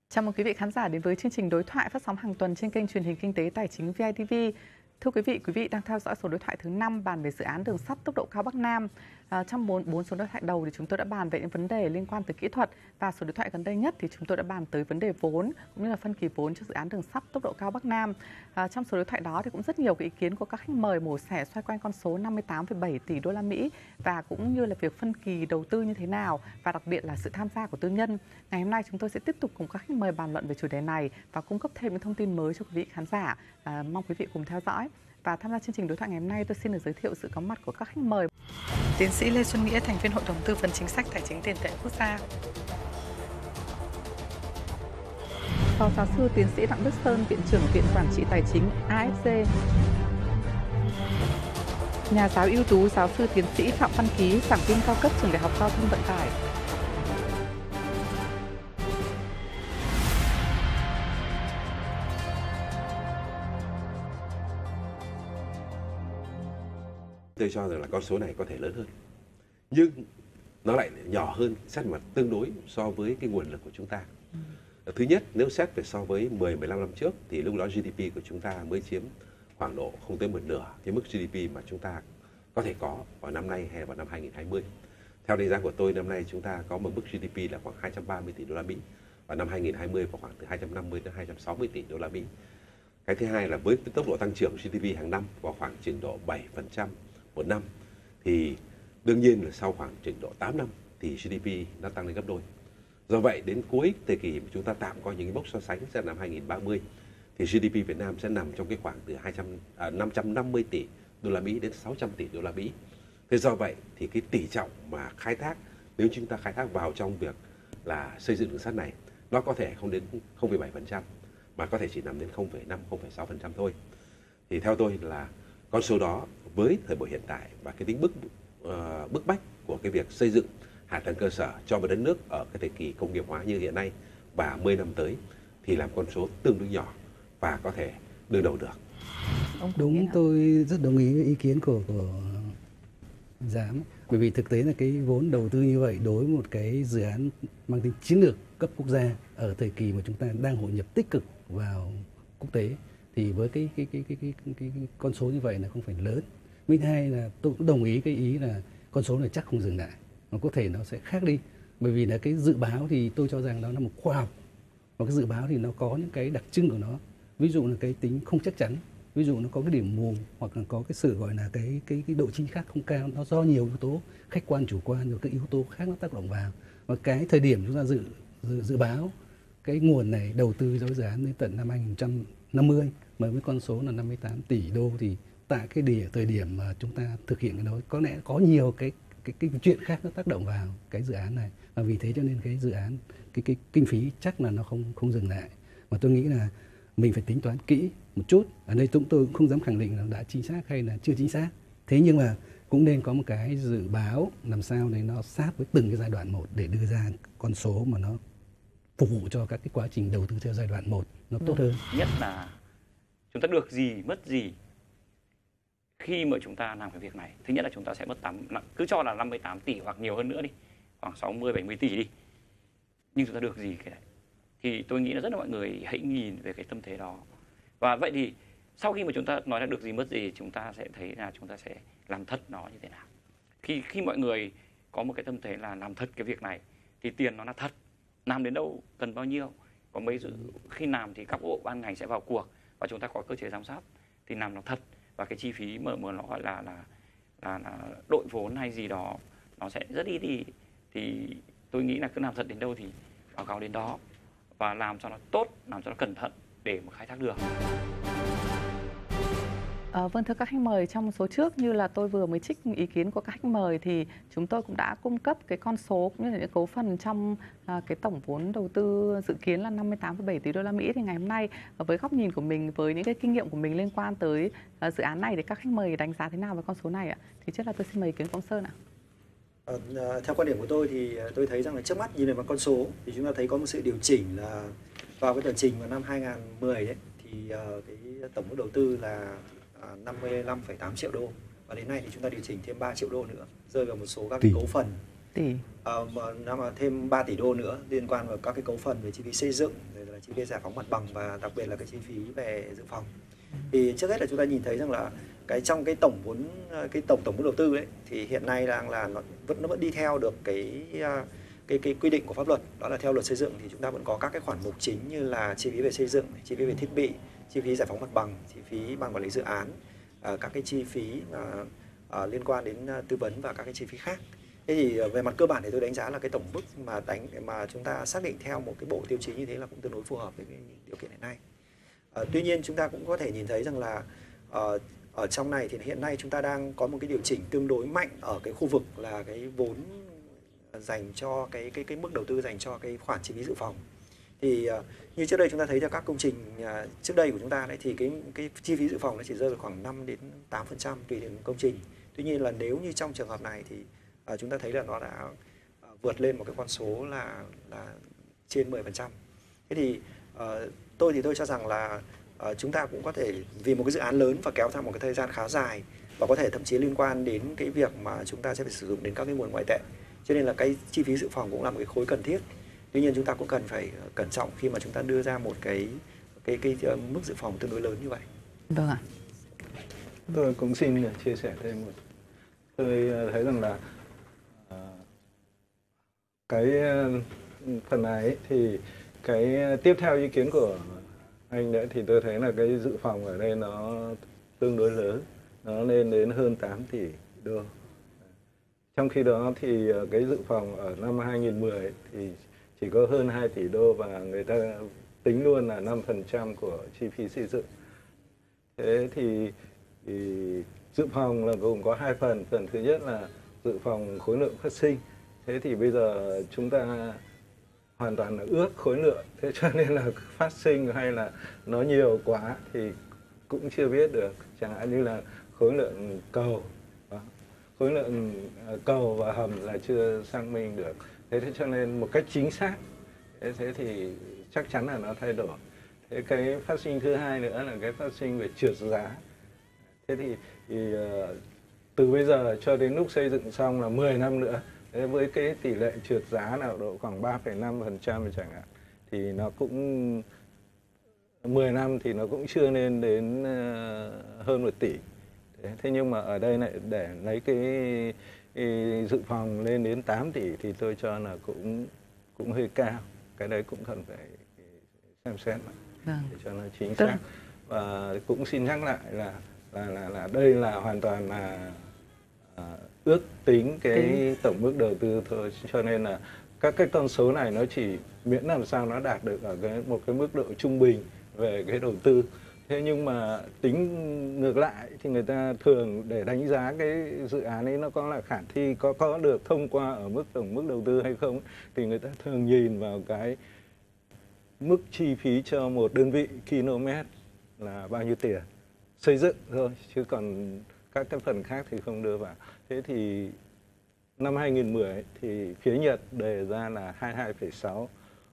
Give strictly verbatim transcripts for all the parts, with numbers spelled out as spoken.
Chào mừng quý vị khán giả đến với chương trình đối thoại phát sóng hàng tuần trên kênh truyền hình Kinh tế Tài chính vê i tê vê. Thưa quý vị, quý vị đang theo dõi số đối thoại thứ năm bàn về dự án đường sắt tốc độ cao Bắc Nam. À, trong bốn, bốn số đối thoại đầu thì chúng tôi đã bàn về những vấn đề liên quan tới kỹ thuật, và số đối thoại gần đây nhất thì chúng tôi đã bàn tới vấn đề vốn cũng như là phân kỳ vốn cho dự án đường sắt tốc độ cao Bắc Nam. À, trong số đối thoại đó thì cũng rất nhiều cái ý kiến của các khách mời mổ xẻ xoay quanh con số năm mươi tám phẩy bảy tỷ đô la Mỹ và cũng như là việc phân kỳ đầu tư như thế nào, và đặc biệt là sự tham gia của tư nhân. Ngày hôm nay chúng tôi sẽ tiếp tục cùng các khách mời bàn luận về chủ đề này và cung cấp thêm những thông tin mới cho quý vị khán giả. À, mong quý vị cùng theo dõi. Và tham gia chương trình đối thoại ngày hôm nay, tôi xin được giới thiệu sự có mặt của các khách mời. Tiến sĩ Lê Xuân Nghĩa, thành viên Hội đồng tư vấn chính sách tài chính tiền tệ quốc gia. Phó giáo sư tiến sĩ Đặng Đức Sơn, viện trưởng Viện Quản trị Tài chính a ép giê. Nhà giáo ưu tú giáo sư tiến sĩ Phạm Văn Ký, giảng viên cao cấp trường Đại học Giao thông Vận tải. Tôi cho rằng là con số này có thể lớn hơn, nhưng nó lại nhỏ hơn xét mặt tương đối so với cái nguồn lực của chúng ta. Ừ. Thứ nhất, nếu xét về so với mười mười lăm năm trước thì lúc đó giê đê pê của chúng ta mới chiếm khoảng độ không tới một nửa cái mức giê đê pê mà chúng ta có thể có vào năm nay hay vào năm hai nghìn không trăm hai mươi. Theo đánh giá của tôi, năm nay chúng ta có một mức giê đê pê là khoảng hai trăm ba mươi tỷ đô la Mỹ, và năm hai nghìn không trăm hai mươi vào khoảng từ hai trăm năm mươi đến hai trăm sáu mươi tỷ đô la Mỹ. Cái thứ hai là với tốc độ tăng trưởng giê đê pê hàng năm vào khoảng trình độ bảy phần trăm một năm, thì đương nhiên là sau khoảng trình độ tám năm thì giê đê pê nó tăng lên gấp đôi. Do vậy đến cuối thời kỳ mà chúng ta tạm coi những cái mốc so sánh sẽ năm hai nghìn không trăm ba mươi thì giê đê pê Việt Nam sẽ nằm trong cái khoảng từ hai trăm, à, năm trăm năm mươi tỷ đô la Mỹ đến sáu trăm tỷ đô la Mỹ. Thế do vậy thì cái tỷ trọng mà khai thác, nếu chúng ta khai thác vào trong việc là xây dựng đường sắt này, nó có thể không đến không phẩy bảy phần trăm mà có thể chỉ nằm đến không phẩy năm, không phẩy sáu phần trăm thôi. Thì theo tôi là con số đó với thời buổi hiện tại và cái tính bức uh, bức bách của cái việc xây dựng hạ tầng cơ sở cho một đất nước ở cái thời kỳ công nghiệp hóa như hiện nay và mười năm tới thì làm con số tương đối nhỏ và có thể đương đầu được. Đúng, tôi rất đồng ý với ý kiến của của giám, bởi vì thực tế là cái vốn đầu tư như vậy đối với một cái dự án mang tính chiến lược cấp quốc gia ở thời kỳ mà chúng ta đang hội nhập tích cực vào quốc tế, thì với cái cái cái cái cái, cái, cái, cái con số như vậy là không phải lớn. Thứ hai là tôi cũng đồng ý cái ý là con số này chắc không dừng lại, nó có thể nó sẽ khác đi, bởi vì là cái dự báo thì tôi cho rằng đó là một khoa học, và cái dự báo thì nó có những cái đặc trưng của nó, ví dụ là cái tính không chắc chắn, ví dụ nó có cái điểm mù, hoặc là có cái sự gọi là cái cái cái độ chính xác không cao, nó do nhiều yếu tố khách quan chủ quan rồi các yếu tố khác nó tác động vào. Và cái thời điểm chúng ta dự dự, dự báo cái nguồn này đầu tư cho dự án đến tận năm hai nghìn không trăm năm mươi mà với con số là năm mươi tám tỷ đô, thì tại cái địa thời điểm mà chúng ta thực hiện cái đó có lẽ có nhiều cái cái cái chuyện khác nó tác động vào cái dự án này, và vì thế cho nên cái dự án cái cái kinh phí chắc là nó không không dừng lại. Mà tôi nghĩ là mình phải tính toán kỹ một chút. Ở đây chúng tôi cũng không dám khẳng định là đã chính xác hay là chưa chính xác, thế nhưng mà cũng nên có một cái dự báo làm sao để nó sát với từng cái giai đoạn một để đưa ra con số mà nó phục vụ cho các cái quá trình đầu tư theo giai đoạn một nó tốt hơn. Nhất là chúng ta được gì mất gì khi mà chúng ta làm cái việc này. Thứ nhất là chúng ta sẽ mất tám, cứ cho là năm mươi tám tỷ hoặc nhiều hơn nữa đi, khoảng sáu mươi bảy mươi tỷ đi, nhưng chúng ta được gì cái này. Thì tôi nghĩ là rất là mọi người hãy nhìn về cái tâm thế đó. Và vậy thì sau khi mà chúng ta nói là được gì mất gì, chúng ta sẽ thấy là chúng ta sẽ làm thật nó như thế nào. Khi khi mọi người có một cái tâm thế là làm thật cái việc này thì tiền nó là thật, làm đến đâu cần bao nhiêu, có mấy dự khi làm thì các bộ ban ngành sẽ vào cuộc và chúng ta có cơ chế giám sát thì làm nó thật, và cái chi phí mà mà nó gọi là là là, là đội vốn hay gì đó nó sẽ rất ít đi. Thì tôi nghĩ là cứ làm thật đến đâu thì báo cáo đến đó và làm cho nó tốt, làm cho nó cẩn thận để mà khai thác được. À, vâng, thưa các khách mời, trong số trước như là tôi vừa mới trích ý kiến của các khách mời thì chúng tôi cũng đã cung cấp cái con số cũng như là những cấu phần trong à, cái tổng vốn đầu tư dự kiến là năm mươi tám phẩy bảy tỷ đô la Mỹ. Thì ngày hôm nay với góc nhìn của mình, với những cái kinh nghiệm của mình liên quan tới à, dự án này thì các khách mời đánh giá thế nào về con số này ạ? Thì trước là tôi xin mời ý kiến của ông Sơn ạ. À, theo quan điểm của tôi thì tôi thấy rằng là trước mắt nhìn về mặt con số thì chúng ta thấy có một sự điều chỉnh là vào cái tờ trình vào năm hai nghìn không trăm mười đấy thì uh, cái tổng mức đầu tư là uh, năm mươi lăm phẩy tám triệu đô, và đến nay thì chúng ta điều chỉnh thêm ba triệu đô nữa, rơi vào một số các cái cấu phần tỷ. Ờ, mà nó mà thêm ba tỷ đô nữa liên quan vào các cái cấu phần về chi phí xây dựng, rồi là chi phí giải phóng mặt bằng và đặc biệt là cái chi phí về dự phòng. Thì trước hết là chúng ta nhìn thấy rằng là cái trong cái tổng vốn cái tổng tổng vốn đầu tư ấy thì hiện nay đang là nó vẫn nó vẫn đi theo được cái cái cái quy định của pháp luật, đó là theo luật xây dựng thì chúng ta vẫn có các cái khoản mục chính như là chi phí về xây dựng, chi phí về thiết bị, chi phí giải phóng mặt bằng, chi phí ban quản lý dự án, các cái chi phí mà liên quan đến tư vấn và các cái chi phí khác. Thế thì về mặt cơ bản thì tôi đánh giá là cái tổng mức mà đánh mà chúng ta xác định theo một cái bộ tiêu chí như thế là cũng tương đối phù hợp với cái điều kiện hiện nay. À, tuy nhiên chúng ta cũng có thể nhìn thấy rằng là uh, ở trong này thì hiện nay chúng ta đang có một cái điều chỉnh tương đối mạnh ở cái khu vực là cái vốn dành cho cái cái cái mức đầu tư dành cho cái khoản chi phí dự phòng. Thì uh, như trước đây chúng ta thấy là các công trình uh, trước đây của chúng ta đấy thì cái cái chi phí dự phòng nó chỉ rơi vào khoảng năm đến tám phần trăm tùy từng công trình. Tuy nhiên là nếu như trong trường hợp này thì uh, chúng ta thấy là nó đã uh, vượt lên một cái con số là là trên mười phần trăm. Thế thì uh, tôi thì tôi cho rằng là uh, chúng ta cũng có thể vì một cái dự án lớn và kéo theo một cái thời gian khá dài và có thể thậm chí liên quan đến cái việc mà chúng ta sẽ phải sử dụng đến các cái nguồn ngoại tệ, cho nên là cái chi phí dự phòng cũng là một cái khối cần thiết. Tuy nhiên chúng ta cũng cần phải cẩn trọng khi mà chúng ta đưa ra một cái cái cái, cái mức dự phòng tương đối lớn như vậy. Vâng ạ. Tôi cũng xin chia sẻ thêm một. Tôi thấy rằng là uh, cái phần này thì cái tiếp theo ý kiến của anh đấy thì tôi thấy là cái dự phòng ở đây nó tương đối lớn, nó lên đến hơn tám tỷ đô. Trong khi đó thì cái dự phòng ở năm hai nghìn mười thì chỉ có hơn hai tỷ đô và người ta tính luôn là năm phần trăm của chi phí xây dựng. Thế thì, thì dự phòng là gồm có hai phần. Phần thứ nhất là dự phòng khối lượng phát sinh. Thế thì bây giờ chúng ta hoàn toàn là ước khối lượng. Thế cho nên là phát sinh hay là nó nhiều quá thì cũng chưa biết được. Chẳng hạn như là khối lượng cầu, khối lượng cầu và hầm là chưa xác minh được. Thế, thế cho nên một cách chính xác, thế, thế thì chắc chắn là nó thay đổi. Thế cái phát sinh thứ hai nữa là cái phát sinh về trượt giá. Thế thì, thì uh, từ bây giờ cho đến lúc xây dựng xong là mười năm nữa, thế với cái tỷ lệ trượt giá nào độ khoảng ba phẩy năm phần trăm chẳng hạn, thì nó cũng mười năm thì nó cũng chưa lên đến uh, hơn một tỷ. Thế, thế nhưng mà ở đây lại để lấy cái, cái dự phòng lên đến tám tỷ thì tôi cho là cũng cũng hơi cao. Cái đấy cũng cần phải xem xét lại vâng. để cho nó chính xác. Và cũng xin nhắc lại là là là, là đây là hoàn toàn là à, ước tính cái Tính. tổng mức đầu tư thôi, cho nên là các cái con số này nó chỉ miễn làm sao nó đạt được ở cái một cái mức độ trung bình về cái đầu tư. Thế nhưng mà tính ngược lại thì người ta thường để đánh giá cái dự án ấy nó có là khả thi, có có được thông qua ở mức tổng mức đầu tư hay không, thì người ta thường nhìn vào cái mức chi phí cho một đơn vị km là bao nhiêu tiền xây dựng thôi, chứ còn các cái phần khác thì không đưa vào. Thế thì năm hai nghìn mười thì phía Nhật đề ra là hai mươi hai phẩy sáu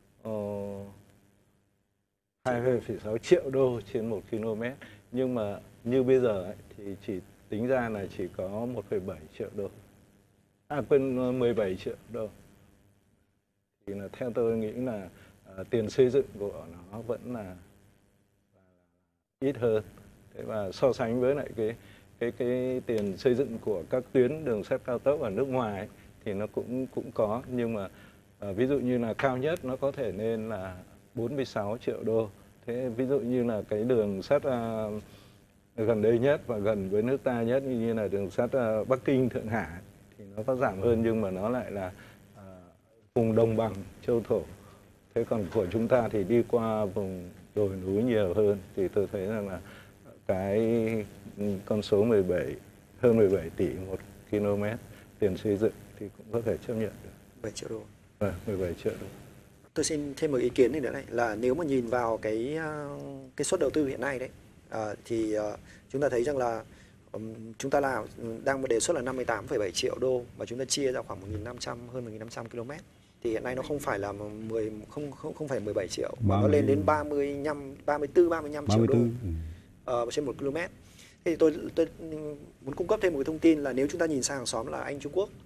hai mươi hai phẩy sáu triệu đô trên một km, nhưng mà như bây giờ ấy, thì chỉ tính ra là chỉ có một phẩy bảy triệu đô, à quên mười bảy triệu đô. Thì là theo tôi nghĩ là uh, tiền xây dựng của nó vẫn là, là, là ít hơn. Thế và so sánh với lại cái cái cái tiền xây dựng của các tuyến đường sắt cao tốc ở nước ngoài ấy, thì nó cũng cũng có, nhưng mà uh, ví dụ như là cao nhất nó có thể lên là bốn mươi sáu triệu đô. Thế ví dụ như là cái đường sắt uh, gần đây nhất và gần với nước ta nhất như là đường sắt uh, Bắc Kinh Thượng Hải thì nó có giảm hơn, nhưng mà nó lại là uh, vùng đồng bằng châu thổ. Thế còn của chúng ta thì đi qua vùng đồi núi nhiều hơn, thì tôi thấy rằng là cái con số mười bảy hơn mười bảy tỷ một km tiền xây dựng thì cũng có thể chấp nhận được. bảy triệu đô. À, mười bảy triệu đô. Tôi xin thêm một ý kiến này nữa này, là nếu mà nhìn vào cái cái suất đầu tư hiện nay đấy, à, thì uh, chúng ta thấy rằng là um, chúng ta làm đang đề xuất là năm mươi tám phẩy bảy triệu đô và chúng ta chia ra khoảng một nghìn năm trăm hơn một nghìn năm trăm km. Thì hiện nay nó không phải là mười không không không phải mười bảy triệu mà nó lên đến ba mươi lăm ba mươi tư ba mươi lăm triệu đô uh, trên một km. Thế thì tôi tôi muốn cung cấp thêm một cái thông tin là nếu chúng ta nhìn sang hàng xóm là Anh, Trung Quốc,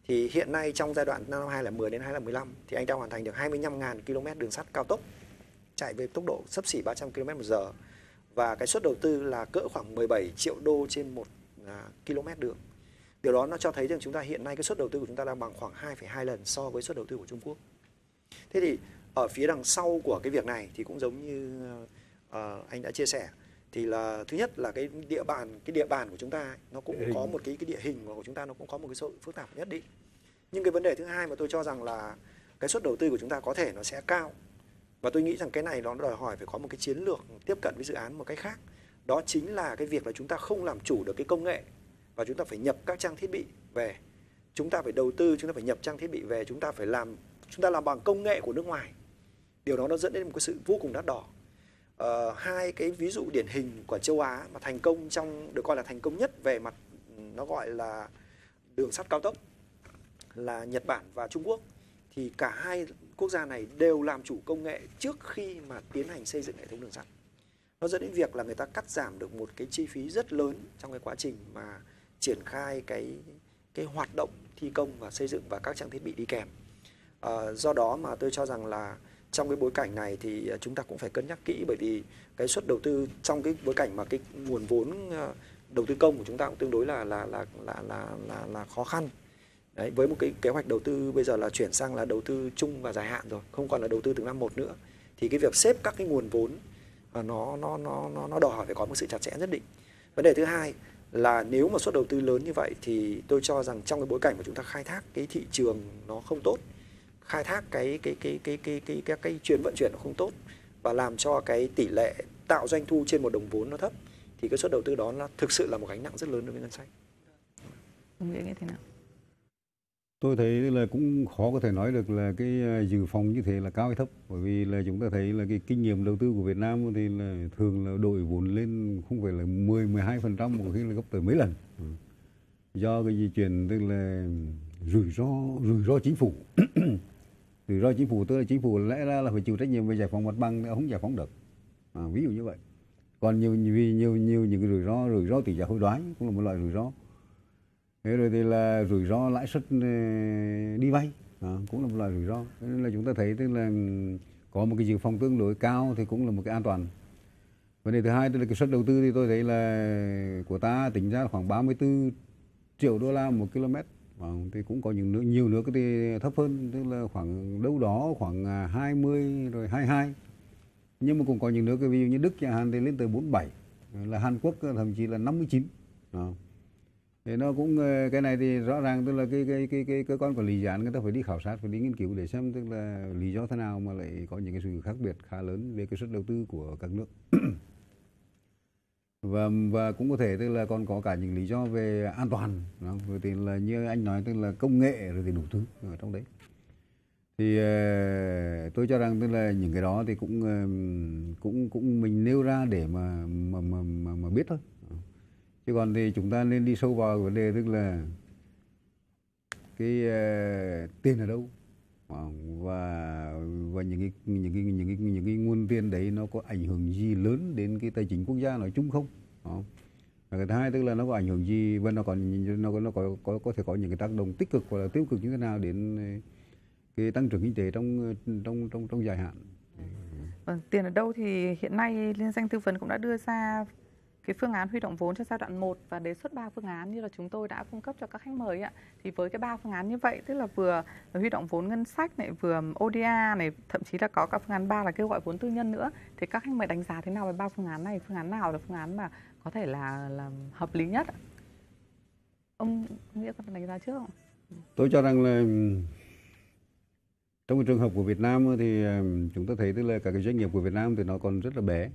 Thì hiện nay trong giai đoạn năm hai nghìn không trăm mười đến hai nghìn không trăm mười lăm thì anh đã hoàn thành được hai mươi lăm nghìn ki lô mét đường sắt cao tốc chạy với tốc độ xấp xỉ ba trăm ki lô mét một giờ. Và cái suất đầu tư là cỡ khoảng mười bảy triệu đô trên một km đường. Điều đó nó cho thấy rằng chúng ta hiện nay cái suất đầu tư của chúng ta đang bằng khoảng hai phẩy hai lần so với suất đầu tư của Trung Quốc. Thế thì ở phía đằng sau của cái việc này thì cũng giống như uh, anh đã chia sẻ, thì là thứ nhất là cái địa bàn cái địa bàn của chúng ta ấy, nó cũng địa có hình. một cái cái địa hình của chúng ta nó cũng có một cái sự phức tạp nhất định. Nhưng cái vấn đề thứ hai mà tôi cho rằng là cái suất đầu tư của chúng ta có thể nó sẽ cao, và tôi nghĩ rằng cái này nó đòi hỏi phải có một cái chiến lược tiếp cận với dự án một cách khác. Đó chính là cái việc là chúng ta không làm chủ được cái công nghệ, và chúng ta phải nhập các trang thiết bị về. Chúng ta phải đầu tư, chúng ta phải nhập trang thiết bị về, chúng ta phải làm chúng ta làm bằng công nghệ của nước ngoài. Điều đó nó dẫn đến một cái sự vô cùng đắt đỏ. Ờ, hai cái ví dụ điển hình của châu Á mà thành công trong được coi là thành công nhất về mặt nó gọi là đường sắt cao tốc là Nhật Bản và Trung Quốc. Thì cả hai quốc gia này đều làm chủ công nghệ trước khi mà tiến hành xây dựng hệ thống đường sắt. Nó dẫn đến việc là người ta cắt giảm được một cái chi phí rất lớn trong cái quá trình mà triển khai cái cái hoạt động thi công và xây dựng và các trang thiết bị đi kèm. À, do đó mà tôi cho rằng là trong cái bối cảnh này thì chúng ta cũng phải cân nhắc kỹ, bởi vì cái suất đầu tư trong cái bối cảnh mà cái nguồn vốn đầu tư công của chúng ta cũng tương đối là là là là là là, là khó khăn. Đấy, với một cái kế hoạch đầu tư bây giờ là chuyển sang là đầu tư chung và dài hạn rồi, không còn là đầu tư từng năm một nữa, thì cái việc xếp các cái nguồn vốn nó nó nó nó nó đòi hỏi phải có một sự chặt chẽ nhất định. Vấn đề thứ hai là nếu mà suất đầu tư lớn như vậy thì tôi cho rằng trong cái bối cảnh mà chúng ta khai thác cái thị trường nó không tốt, khai thác cái cái cái cái cái cái cái, cái chuyến vận chuyển nó không tốt, và làm cho cái tỷ lệ tạo doanh thu trên một đồng vốn nó thấp, thì cái suất đầu tư đó nó thực sự là một gánh nặng rất lớn đối với ngân sách. Ông nghĩ thế nào? Tôi thấy là cũng khó có thể nói được là cái dự phòng như thế là cao hay thấp, bởi vì là chúng ta thấy là cái kinh nghiệm đầu tư của Việt Nam thì là thường là đội vốn lên không phải là mười mười hai phần trăm, một khi là gấp tới mấy lần. Do cái di chuyển tức là rủi ro rủi ro chính phủ. Rủi ro chính phủ tức là chính phủ lẽ ra là phải chịu trách nhiệm về giải phóng mặt bằng, không giải phóng được. À, ví dụ như vậy. Còn nhiều vì nhiều nhiều những cái rủi ro rủi ro tỷ giá hối đoái cũng là một loại rủi ro. Thế rồi thì là rủi ro lãi suất đi vay à, cũng là một loại rủi ro. Thế nên là chúng ta thấy tức là có một cái dự phòng tương đối cao thì cũng là một cái an toàn. Vấn đề thứ hai tức là cái suất đầu tư thì tôi thấy là của ta tính ra khoảng ba mươi tư triệu đô la một km. À, thì cũng có những nước nhiều nước thì thấp hơn, tức là khoảng đâu đó khoảng hai mươi rồi hai mươi hai. Nhưng mà cũng có những nước ví dụ như Đức chẳng hạn thì lên tới bốn mươi bảy, là Hàn Quốc thậm chí là năm mươi chín. À. Thì nó cũng cái này thì rõ ràng tức là cái cái cái cái cơ quan quản lý dự án người ta phải đi khảo sát, phải đi nghiên cứu để xem tức là lý do thế nào mà lại có những cái sự khác biệt khá lớn về cái suất đầu tư của các nước. và và cũng có thể tức là còn có cả những lý do về an toàn, rồi thì là như anh nói tức là công nghệ rồi thì đủ thứ ở trong đấy. Thì uh, tôi cho rằng tức là những cái đó thì cũng uh, cũng cũng mình nêu ra để mà mà mà mà, mà biết thôi. Chứ còn thì chúng ta nên đi sâu vào vấn đề tức là cái uh, tiền ở đâu và và những cái những cái những cái những cái nguồn tiền đấy nó có ảnh hưởng gì lớn đến cái tài chính quốc gia nói chung không? Đó. Và cái thứ hai tức là nó có ảnh hưởng gì và nó còn nó có nó có có có thể có những cái tác động tích cực hoặc là tiêu cực như thế nào đến cái tăng trưởng kinh tế trong trong trong trong dài hạn. Vâng, tiền ở đâu thì hiện nay Liên danh tư vấn cũng đã đưa ra cái phương án huy động vốn cho giai đoạn một và đề xuất ba phương án như là chúng tôi đã cung cấp cho các khách mời ạ. Thì với cái ba phương án như vậy, tức là vừa huy động vốn ngân sách này, vừa o đê a này, thậm chí là có cả phương án ba là kêu gọi vốn tư nhân nữa, thì các khách mời đánh giá thế nào về ba phương án này? Phương án nào là phương án mà có thể là là hợp lý nhất ạ? Ông Nghĩa có đánh giá trước không? Tôi cho rằng là trong cái trường hợp của Việt Nam thì chúng ta thấy tức là các cái doanh nghiệp của Việt Nam thì nó còn rất là bé.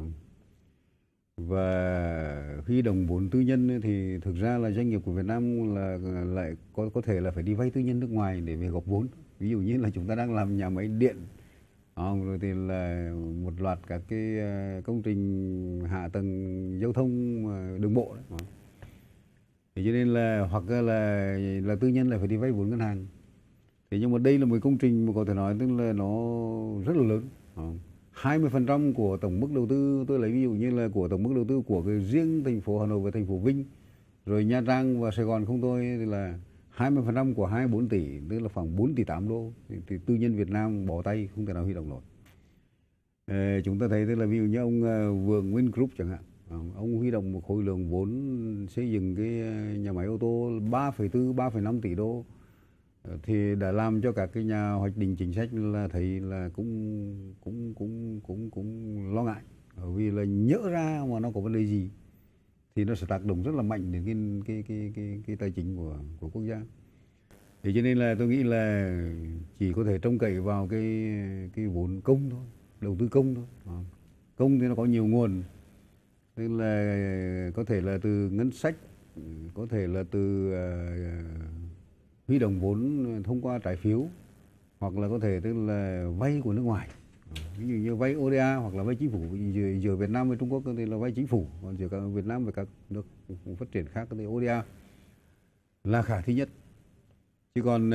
Và huy động vốn tư nhân thì thực ra là doanh nghiệp của Việt Nam là lại có có thể là phải đi vay tư nhân nước ngoài để về góp vốn. Ví dụ như là chúng ta đang làm nhà máy điện, rồi thì là một loạt các cái công trình hạ tầng giao thông đường bộ đấy. Thì cho nên là hoặc là là tư nhân là phải đi vay vốn ngân hàng. Thế nhưng mà đây là một công trình mà có thể nói tức là nó rất là lớn. hai mươi phần trăm của tổng mức đầu tư, tôi lấy ví dụ như là của tổng mức đầu tư của cái riêng thành phố Hà Nội và thành phố Vinh, rồi Nha Trang và Sài Gòn không thôi thì là hai mươi phần trăm của hai mươi bốn tỷ, tức là khoảng bốn tỷ tám đô, thì, thì tư nhân Việt Nam bỏ tay không thể nào huy động nổi. Ờ, chúng ta thấy tức là ví dụ như ông uh, Vượng Nguyên Group chẳng hạn, ông huy động một khối lượng vốn xây dựng cái nhà máy ô tô ba phẩy bốn, ba phẩy năm tỷ đô, thì đã làm cho các cái nhà hoạch định chính sách là thấy là cũng cũng cũng cũng cũng lo ngại, bởi vì là nhỡ ra mà nó có vấn đề gì thì nó sẽ tác động rất là mạnh đến cái cái cái cái, cái tài chính của của quốc gia. Thế cho nên là tôi nghĩ là chỉ có thể trông cậy vào cái cái vốn công thôi, đầu tư công thôi. À. Công thì nó có nhiều nguồn, tức là có thể là từ ngân sách, có thể là từ uh, huy động vốn thông qua trái phiếu, hoặc là có thể tức là vay của nước ngoài, ví dụ như vay ô đê a hoặc là vay chính phủ. Giữa, giữa Việt Nam với Trung Quốc thì là vay chính phủ, còn giữa các Việt Nam với các nước phát triển khác thì ô đê a là khả thi nhất. Chứ còn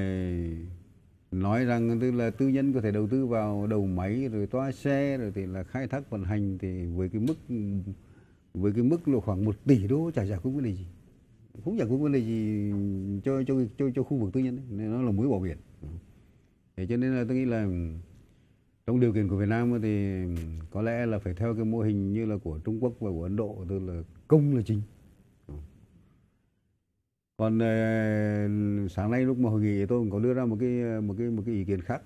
nói rằng tức là tư nhân có thể đầu tư vào đầu máy rồi toa xe rồi thì là khai thác vận hành, thì với cái mức với cái mức là khoảng một tỷ đô chả giải quyết vấn đề gì, không giải quyết vấn đề gì cho cho cho cho khu vực tư nhân ấy. Nên nó là muối bỏ biển. Thế cho nên là tôi nghĩ là trong điều kiện của Việt Nam thì có lẽ là phải theo cái mô hình như là của Trung Quốc và của Ấn Độ, tức là công là chính. Còn uh, sáng nay lúc mà hội nghị tôi cũng có đưa ra một cái một cái một cái ý kiến khác.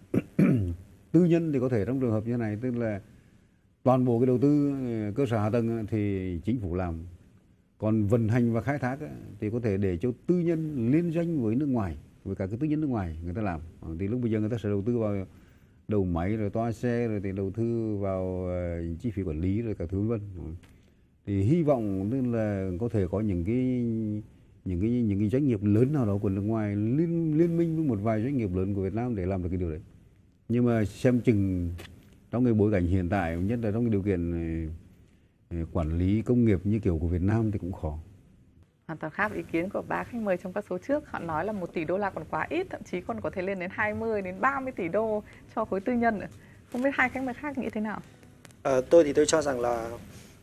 Tư nhân thì có thể trong trường hợp như thế này, tức là toàn bộ cái đầu tư cơ sở hạ tầng thì chính phủ làm, còn vận hành và khai thác thì có thể để cho tư nhân liên doanh với nước ngoài, với cả cái tư nhân nước ngoài người ta làm. Thì lúc bây giờ người ta sẽ đầu tư vào đầu máy rồi toa xe rồi thì đầu tư vào uh, chi phí quản lý rồi cả thứ vân vân. Thì hy vọng tức là có thể có những cái những cái những cái doanh nghiệp lớn nào đó của nước ngoài liên liên minh với một vài doanh nghiệp lớn của Việt Nam để làm được cái điều đấy. Nhưng mà xem chừng trong cái bối cảnh hiện tại, nhất là trong cái điều kiện quản lý công nghiệp như kiểu của Việt Nam thì cũng khó. Hoàn toàn khác ý kiến của ba khách mời trong các số trước. Họ nói là một tỷ đô la còn quá ít, thậm chí còn có thể lên đến hai mươi đến ba mươi tỷ đô cho khối tư nhân. Không biết hai khách mời khác nghĩ thế nào? À, tôi thì tôi cho rằng là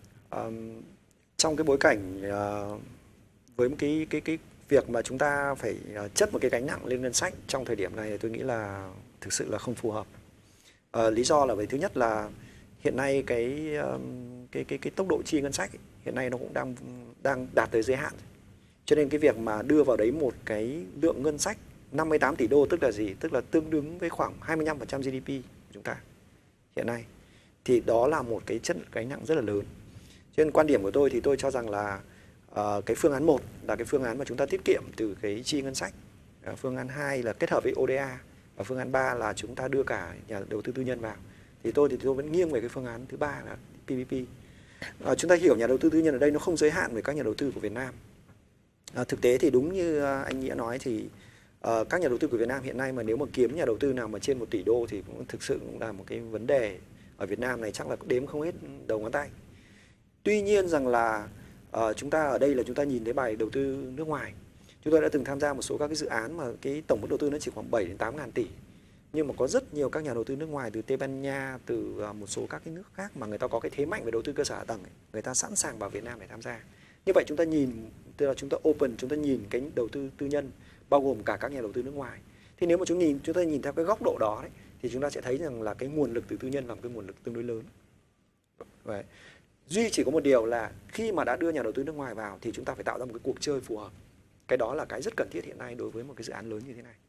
um, trong cái bối cảnh uh, với một cái cái cái việc mà chúng ta phải uh, chất một cái gánh nặng lên ngân sách trong thời điểm này, tôi nghĩ là thực sự là không phù hợp. Uh, lý do là bởi thứ nhất là hiện nay cái um, cái cái cái tốc độ chi ngân sách ấy, hiện nay nó cũng đang đang đạt tới giới hạn. Cho nên cái việc mà đưa vào đấy một cái lượng ngân sách năm mươi tám tỷ đô, tức là gì? Tức là tương đương với khoảng hai mươi lăm phần trăm giê đê pê của chúng ta hiện nay. Thì đó là một cái chất gánh nặng rất là lớn. Cho nên quan điểm của tôi thì tôi cho rằng là uh, cái phương án một là cái phương án mà chúng ta tiết kiệm từ cái chi ngân sách. Uh, phương án hai là kết hợp với ô đê a. Và phương án ba là chúng ta đưa cả nhà đầu tư tư nhân vào. Thì tôi thì tôi vẫn nghiêng về cái phương án thứ ba là pê pê pê. À, chúng ta hiểu nhà đầu tư tư nhân ở đây nó không giới hạn với các nhà đầu tư của Việt Nam. À, thực tế thì đúng như anh Nghĩa nói thì uh, các nhà đầu tư của Việt Nam hiện nay mà nếu mà kiếm nhà đầu tư nào mà trên một tỷ đô thì cũng thực sự cũng là một cái vấn đề ở Việt Nam này chắc là đếm không hết đầu ngón tay. Tuy nhiên rằng là uh, chúng ta ở đây là chúng ta nhìn thấy bài đầu tư nước ngoài. Chúng tôi đã từng tham gia một số các cái dự án mà cái tổng mức đầu tư nó chỉ khoảng bảy đến tám ngàn tỷ. Nhưng mà có rất nhiều các nhà đầu tư nước ngoài từ Tây Ban Nha, từ một số các cái nước khác mà người ta có cái thế mạnh về đầu tư cơ sở hạ tầng ấy, người ta sẵn sàng vào Việt Nam để tham gia. Như vậy chúng ta nhìn, tức là chúng ta open, chúng ta nhìn cái đầu tư tư nhân bao gồm cả các nhà đầu tư nước ngoài. Thì nếu mà chúng nhìn chúng ta nhìn theo cái góc độ đó đấy, thì chúng ta sẽ thấy rằng là cái nguồn lực từ tư nhân là một cái nguồn lực tương đối lớn. Vậy. Duy chỉ có một điều là khi mà đã đưa nhà đầu tư nước ngoài vào thì chúng ta phải tạo ra một cái cuộc chơi phù hợp. Cái đó là cái rất cần thiết hiện nay đối với một cái dự án lớn như thế này.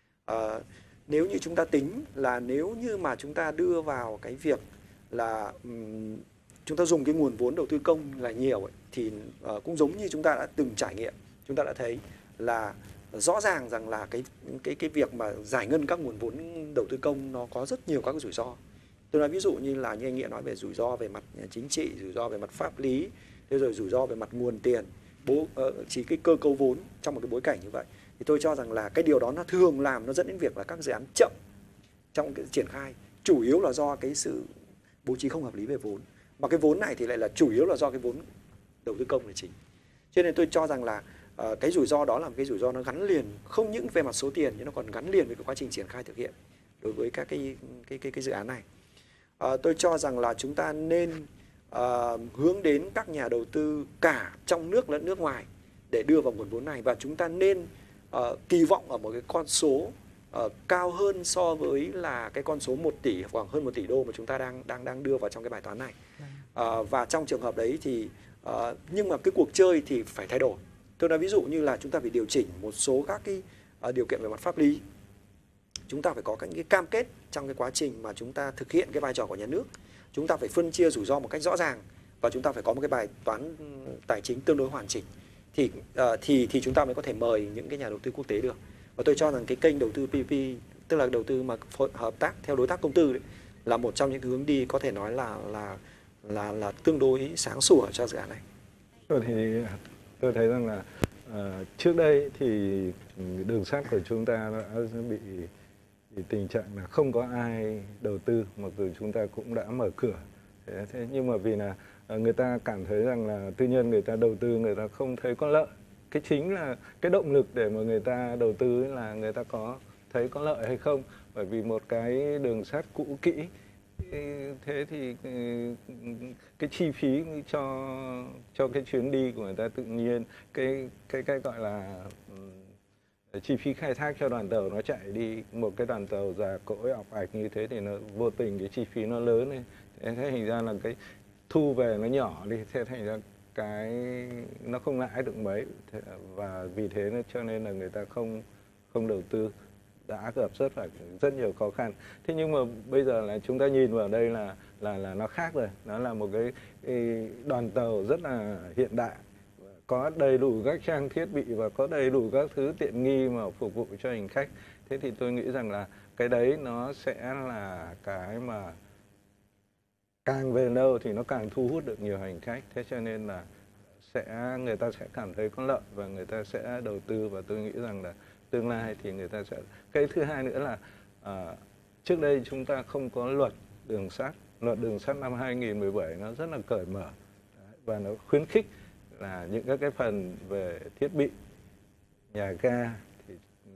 À, nếu như chúng ta tính là nếu như mà chúng ta đưa vào cái việc là um, chúng ta dùng cái nguồn vốn đầu tư công là nhiều ấy, thì uh, cũng giống như chúng ta đã từng trải nghiệm, chúng ta đã thấy là rõ ràng rằng là cái cái cái việc mà giải ngân các nguồn vốn đầu tư công nó có rất nhiều các cái rủi ro. Tôi nói ví dụ như là như anh Nghĩa nói về rủi ro về mặt chính trị, rủi ro về mặt pháp lý, thế rồi rủi ro về mặt nguồn tiền, bố uh, chỉ cái cơ cấu vốn trong một cái bối cảnh như vậy. Thì tôi cho rằng là cái điều đó nó thường làm nó dẫn đến việc là các dự án chậm trong cái triển khai, chủ yếu là do cái sự bố trí không hợp lý về vốn. Mà cái vốn này thì lại là chủ yếu là do cái vốn đầu tư công là chính. Cho nên tôi cho rằng là uh, cái rủi ro đó là một cái rủi ro nó gắn liền không những về mặt số tiền nhưng nó còn gắn liền với cái quá trình triển khai thực hiện đối với các cái cái cái, cái dự án này. Uh, tôi cho rằng là chúng ta nên uh, hướng đến các nhà đầu tư cả trong nước lẫn nước ngoài để đưa vào nguồn vốn này, và chúng ta nên uh, kỳ vọng ở một cái con số uh, cao hơn so với là cái con số một tỷ, khoảng hơn một tỷ đô mà chúng ta đang đang đang đưa vào trong cái bài toán này. Uh, và trong trường hợp đấy thì uh, nhưng mà cái cuộc chơi thì phải thay đổi. Tôi nói ví dụ như là chúng ta phải điều chỉnh một số các cái uh, điều kiện về mặt pháp lý. Chúng ta phải có các cái cam kết trong cái quá trình mà chúng ta thực hiện cái vai trò của nhà nước. Chúng ta phải phân chia rủi ro một cách rõ ràng và chúng ta phải có một cái bài toán tài chính tương đối hoàn chỉnh. Thì uh, thì thì chúng ta mới có thể mời những cái nhà đầu tư quốc tế được. Và tôi cho rằng cái kênh đầu tư pê pê pê, tức là đầu tư mà hợp tác theo đối tác công tư đấy, là một trong những hướng đi có thể nói là là là là tương đối sáng sủa cho dự án này. Tôi thì tôi thấy rằng là uh, trước đây thì đường sắt của chúng ta đã bị thì tình trạng là không có ai đầu tư, mặc dù chúng ta cũng đã mở cửa. Thế, thế nhưng mà vì là người ta cảm thấy rằng là tư nhân người ta đầu tư người ta không thấy có lợi. Cái chính là cái động lực để mà người ta đầu tư là người ta có thấy có lợi hay không. Bởi vì một cái đường sắt cũ kỹ, thế thì cái chi phí cho cho cái chuyến đi của người ta tự nhiên cái cái cái gọi là chi phí khai thác cho đoàn tàu nó chạy đi một cái đoàn tàu già cỗi ọc ạch như thế thì nó vô tình cái chi phí nó lớn lên. Thế thành ra là cái thu về nó nhỏ đi, thế thành ra cái nó không lãi được mấy, và vì thế nó cho nên là người ta không không đầu tư, đã gặp rất phải rất nhiều khó khăn. Thế nhưng mà bây giờ là chúng ta nhìn vào đây là là là nó khác rồi, nó là một cái, cái đoàn tàu rất là hiện đại, có đầy đủ các trang thiết bị và có đầy đủ các thứ tiện nghi mà phục vụ cho hành khách. Thế thì tôi nghĩ rằng là cái đấy nó sẽ là cái mà càng về lâu thì nó càng thu hút được nhiều hành khách. Thế cho nên là sẽ người ta sẽ cảm thấy có lợi và người ta sẽ đầu tư, và tôi nghĩ rằng là tương lai thì người ta sẽ... Cái thứ hai nữa là à, trước đây chúng ta không có luật đường sắt. Luật đường sắt năm hai nghìn mười bảy nó rất là cởi mở và nó khuyến khích là những các cái phần về thiết bị nhà ga thì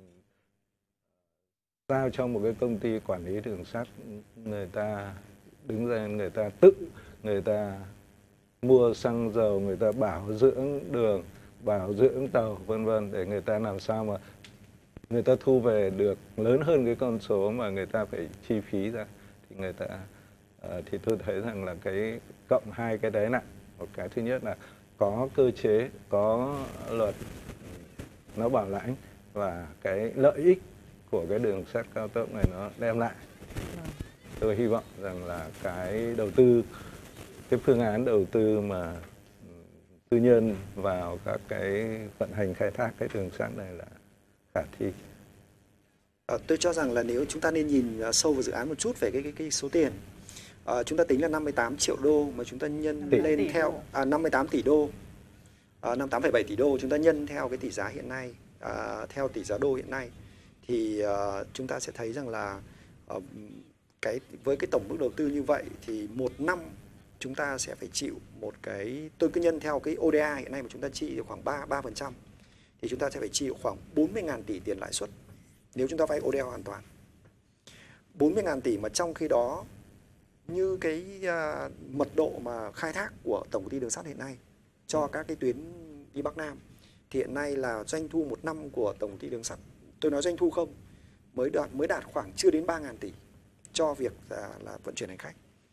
giao cho một cái công ty quản lý đường sắt, người ta đứng ra người ta tự người ta mua xăng dầu, người ta bảo dưỡng đường, bảo dưỡng tàu vân vân, để người ta làm sao mà người ta thu về được lớn hơn cái con số mà người ta phải chi phí ra. Thì người ta uh, thì tôi thấy rằng là cái cộng hai cái đấy này, một cái thứ nhất là có cơ chế, có luật nó bảo lãnh, và cái lợi ích của cái đường sắt cao tốc này nó đem lại. Tôi hy vọng rằng là cái đầu tư, cái phương án đầu tư mà tư nhân vào các cái vận hành khai thác cái đường sắt này là khả thi. À, tôi cho rằng là nếu chúng ta nên nhìn sâu vào dự án một chút về cái cái, cái số tiền. À, chúng ta tính là năm mươi tám triệu đô mà chúng ta nhân tỷ, lên tỷ theo à, năm mươi tám tỷ đô, à, năm mươi tám phẩy bảy tỷ đô, chúng ta nhân theo cái tỷ giá hiện nay, à, theo tỷ giá đô hiện nay thì uh, chúng ta sẽ thấy rằng là uh, cái với cái tổng mức đầu tư như vậy thì một năm chúng ta sẽ phải chịu một cái, tôi cứ nhân theo cái ô đê a hiện nay mà chúng ta chi khoảng ba phần trăm thì chúng ta sẽ phải chịu khoảng bốn mươi nghìn tỷ tiền lãi suất nếu chúng ta vay ô đê a hoàn toàn. bốn mươi nghìn tỷ mà trong khi đó như cái uh, mật độ mà khai thác của Tổng công ty Đường sắt hiện nay cho các cái tuyến đi Bắc Nam thì hiện nay là doanh thu một năm của Tổng công ty Đường sắt, tôi nói doanh thu không, mới đạt mới đạt khoảng chưa đến ba nghìn tỷ cho việc là, là vận chuyển hành khách.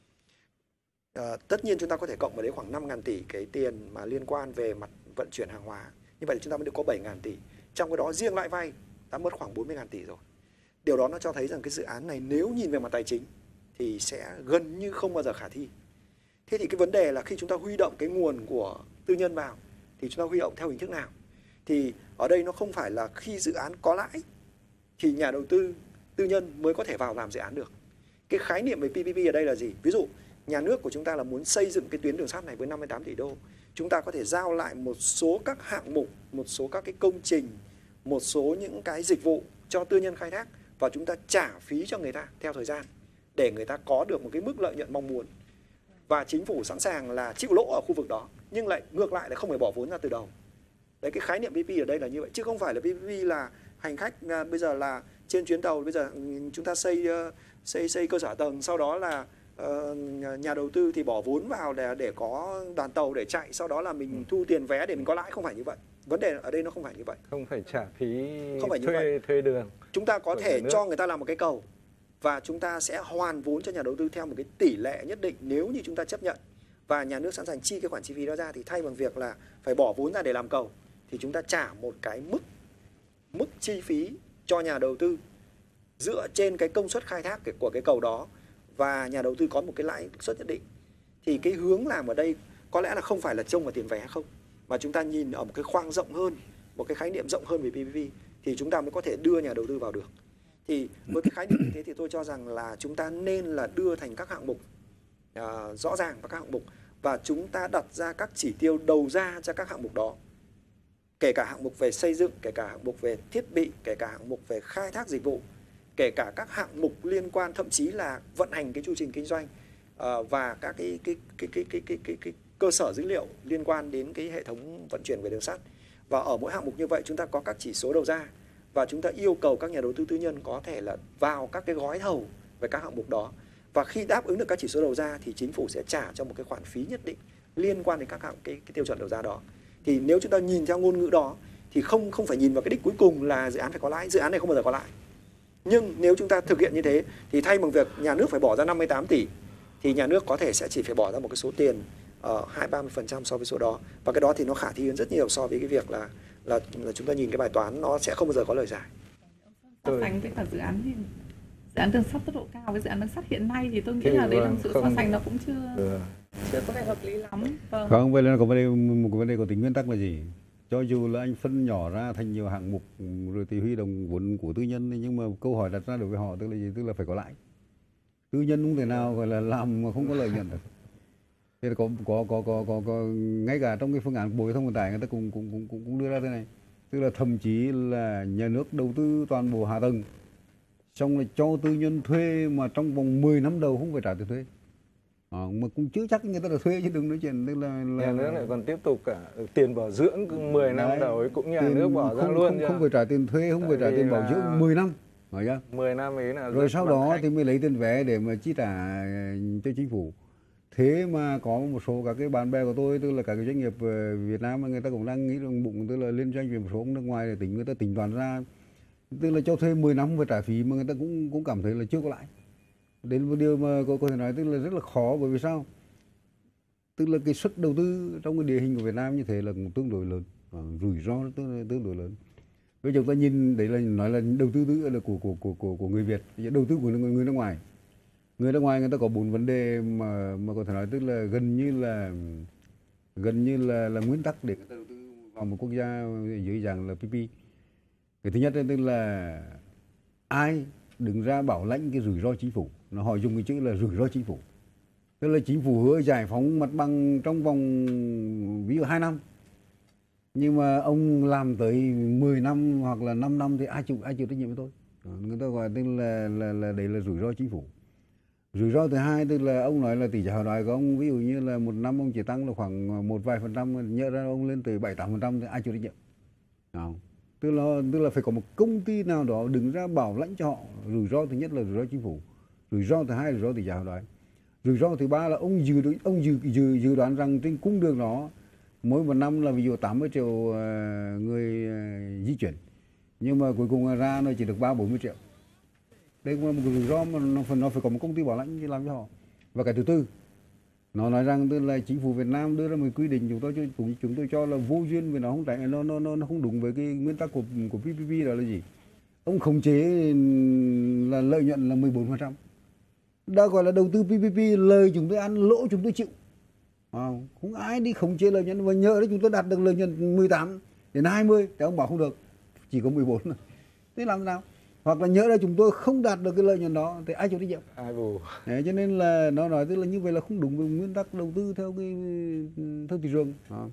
À, tất nhiên chúng ta có thể cộng vào đấy khoảng năm nghìn tỷ cái tiền mà liên quan về mặt vận chuyển hàng hóa. Như vậy chúng ta mới được có bảy nghìn tỷ. Trong cái đó riêng lãi vay đã mất khoảng bốn mươi nghìn tỷ rồi. Điều đó nó cho thấy rằng cái dự án này nếu nhìn về mặt tài chính thì sẽ gần như không bao giờ khả thi. Thế thì cái vấn đề là khi chúng ta huy động cái nguồn của tư nhân vào thì chúng ta huy động theo hình thức nào? Thì ở đây nó không phải là khi dự án có lãi thì nhà đầu tư tư nhân mới có thể vào làm dự án được. Cái khái niệm về pê pê pê ở đây là gì? Ví dụ nhà nước của chúng ta là muốn xây dựng cái tuyến đường sắt này với năm mươi tám tỷ đô, chúng ta có thể giao lại một số các hạng mục, một số các cái công trình, một số những cái dịch vụ cho tư nhân khai thác và chúng ta trả phí cho người ta theo thời gian để người ta có được một cái mức lợi nhuận mong muốn. Và chính phủ sẵn sàng là chịu lỗ ở khu vực đó, nhưng lại ngược lại là không phải bỏ vốn ra từ đầu. Đấy, cái khái niệm pê pê pê ở đây là như vậy, chứ không phải là pê pê pê là hành khách à, bây giờ là trên chuyến tàu bây giờ chúng ta xây uh, xây xây cơ sở tầng, sau đó là uh, nhà, nhà đầu tư thì bỏ vốn vào để để có đoàn tàu để chạy, sau đó là mình ừ. thu tiền vé để mình có lãi, không phải như vậy. Vấn đề ở đây nó không phải như vậy. Không phải trả phí không phải như thuê vậy. thuê đường. Chúng ta có thể cho người ta làm một cái cầu và chúng ta sẽ hoàn vốn cho nhà đầu tư theo một cái tỷ lệ nhất định nếu như chúng ta chấp nhận, và nhà nước sẵn sàng chi cái khoản chi phí đó ra, thì thay bằng việc là phải bỏ vốn ra để làm cầu thì chúng ta trả một cái mức mức chi phí cho nhà đầu tư dựa trên cái công suất khai thác của cái cầu đó, và nhà đầu tư có một cái lãi suất nhất định. Thì cái hướng làm ở đây có lẽ là không phải là trông vào tiền vé không, mà chúng ta nhìn ở một cái khoang rộng hơn, một cái khái niệm rộng hơn về pê pê pê thì chúng ta mới có thể đưa nhà đầu tư vào được. Thì với cái khái niệm như thế thì tôi cho rằng là chúng ta nên là đưa thành các hạng mục uh, rõ ràng và các hạng mục, và chúng ta đặt ra các chỉ tiêu đầu ra cho các hạng mục đó, kể cả hạng mục về xây dựng, kể cả hạng mục về thiết bị, kể cả hạng mục về khai thác dịch vụ, kể cả các hạng mục liên quan thậm chí là vận hành cái chu trình kinh doanh uh, và các cái cái cái cái cái cái cái, cái cơ sở dữ liệu liên quan đến cái hệ thống vận chuyển về đường sắt. Và ở mỗi hạng mục như vậy chúng ta có các chỉ số đầu ra, và chúng ta yêu cầu các nhà đầu tư tư nhân có thể là vào các cái gói thầu về các hạng mục đó. Và khi đáp ứng được các chỉ số đầu ra thì chính phủ sẽ trả cho một cái khoản phí nhất định liên quan đến các hạng cái, cái tiêu chuẩn đầu ra đó. Thì nếu chúng ta nhìn theo ngôn ngữ đó thì không không phải nhìn vào cái đích cuối cùng là dự án phải có lãi, dự án này không bao giờ có lãi. Nhưng nếu chúng ta thực hiện như thế thì thay bằng việc nhà nước phải bỏ ra năm mươi tám tỷ thì nhà nước có thể sẽ chỉ phải bỏ ra một cái số tiền ở uh, hai ba mươi phần trăm so với số đó, và cái đó thì nó khả thi hơn rất nhiều so với cái việc là là, là chúng ta nhìn cái bài toán nó sẽ không bao giờ có lời giải. So sánh với cả dự án thì dự án đường sắt tốc độ cao với dự án đường sắt hiện nay thì tôi nghĩ thì là đấy là một sự không, so sánh nó cũng chưa ừ. chưa có vẻ hợp lý lắm. Vâng. Không, vậy là có vấn đề, một cái vấn đề có tính nguyên tắc là gì? Cho dù là anh phân nhỏ ra thành nhiều hạng mục rồi thì huy động vốn của tư nhân, nhưng mà câu hỏi đặt ra đối với họ tức là gì? Tức là phải có lãi. Tư nhân không thể nào gọi là làm mà không có lợi nhuận được. Thế là có có có có có, có ngay cả trong cái phương án Bộ Giao thông Vận tải người ta cũng cũng cũng cũng đưa ra thế này, tức là thậm chí là nhà nước đầu tư toàn bộ hạ tầng, xong là cho tư nhân thuê mà trong vòng mười năm đầu không phải trả tiền thuê, à, mà cũng chưa chắc người ta là thuê chứ đừng nói chuyện tức là, là nhà nước lại còn tiếp tục cả tiền bảo dưỡng mười năm đấy, đầu ấy cũng nhà nước bỏ ra không, luôn không, chứ. Không phải trả tiền thuê, không phải trả tiền bảo dưỡng mười năm, hỏi chưa? mười năm ấy là rồi sau đó khách. Thì mới lấy tiền vé để mà chi trả cho chính phủ. Thế mà có một số các cái bạn bè của tôi, tức là các cái doanh nghiệp Việt Nam mà người ta cũng đang nghĩ trong bụng, tức là liên doanh về một số nước ngoài để tính, người ta tính toán ra, tức là cho thuê mười năm không phải trả phí mà người ta cũng cũng cảm thấy là chưa có lãi. Đến một điều mà có, có thể nói tức là rất là khó, bởi vì sao? Tức là cái suất đầu tư trong cái địa hình của Việt Nam như thế là cũng tương đối lớn, à, rủi ro tương, tương đối lớn. Bây giờ chúng ta nhìn đấy là nói là đầu tư tư là của của của của, của người Việt, đầu tư của người, người nước ngoài. Người nước ngoài người ta có bốn vấn đề mà mà có thể nói tức là gần như là gần như là là nguyên tắc để người ta đầu tư vào một quốc gia dưới dạng là pê pê. Cái thứ nhất tức là ai đứng ra bảo lãnh cái rủi ro chính phủ, nó họ dùng cái chữ là rủi ro chính phủ, tức là chính phủ hứa giải phóng mặt bằng trong vòng ví dụ hai năm, nhưng mà ông làm tới mười năm hoặc là năm năm thì ai chịu ai chịu trách nhiệm với tôi, người ta gọi tức là là là đấy là rủi ro chính phủ. Rủi ro thứ hai tức là ông nói là tỷ giá hối đoái của ông ví dụ như là một năm ông chỉ tăng là khoảng một vài phần trăm, nhớ ra ông lên tới bảy tám phần trăm thì ai chịu trách nhiệm? Không. Tức là tức là phải có một công ty nào đó đứng ra bảo lãnh cho họ. Rủi ro thứ nhất là rủi ro chính phủ, rủi ro thứ hai là rủi ro tỷ giá hối đoái, rủi ro thứ ba là ông dự ông dự dự dự đoán rằng trên cung đường đó mỗi một năm là ví dụ tám mươi triệu người di chuyển, nhưng mà cuối cùng ra nó chỉ được ba bốn mươi triệu. Đây cũng là một rủi ro mà nó phải, nó phải có một công ty bảo lãnh làm cho họ. Và cái thứ tư, nó nói rằng tức là chính phủ Việt Nam đưa ra một quy định chúng tôi chúng, chúng tôi cho là vô duyên, vì nó không tránh nó nó nó không đúng với cái nguyên tắc của của pê pê pê, đó là gì? Ông khống chế là lợi nhuận là mười bốn phần trăm. Đã gọi là đầu tư pê pê pê, lời chúng tôi ăn, lỗ chúng tôi chịu. À, không ai đi khống chế lợi nhuận, và nhờ đấy chúng tôi đạt được lợi nhuận mười tám đến hai mươi, thì ông bảo không được, chỉ có mười bốn. Thế làm sao? Hoặc là nhớ là chúng tôi không đạt được cái lợi nhuận đó thì ai chịu trách nhiệm? Ai bù? Đấy, cho nên là nó nói tức là như vậy là không đúng với nguyên tắc đầu tư theo cái theo thị trường. Đó.